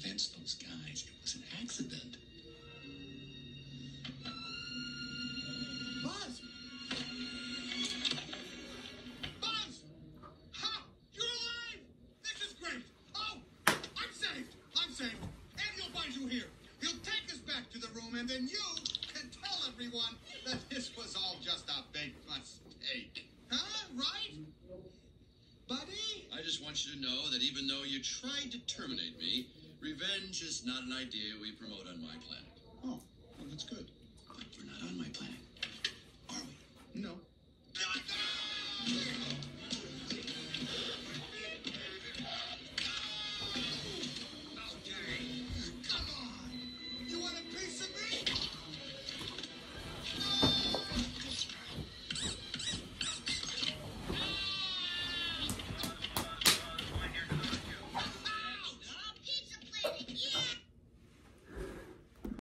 convince those guys it was an accident. Buzz! Buzz! Ha! You're alive! This is great! Oh! I'm saved! I'm saved! Eddie will find you here. He'll take us back to the room, and then you can tell everyone that this was all just a big mistake. Huh? Right? Buddy? I just want you to know that even though you tried to terminate me, revenge is not an idea we promote on my planet. Oh, well, that's good.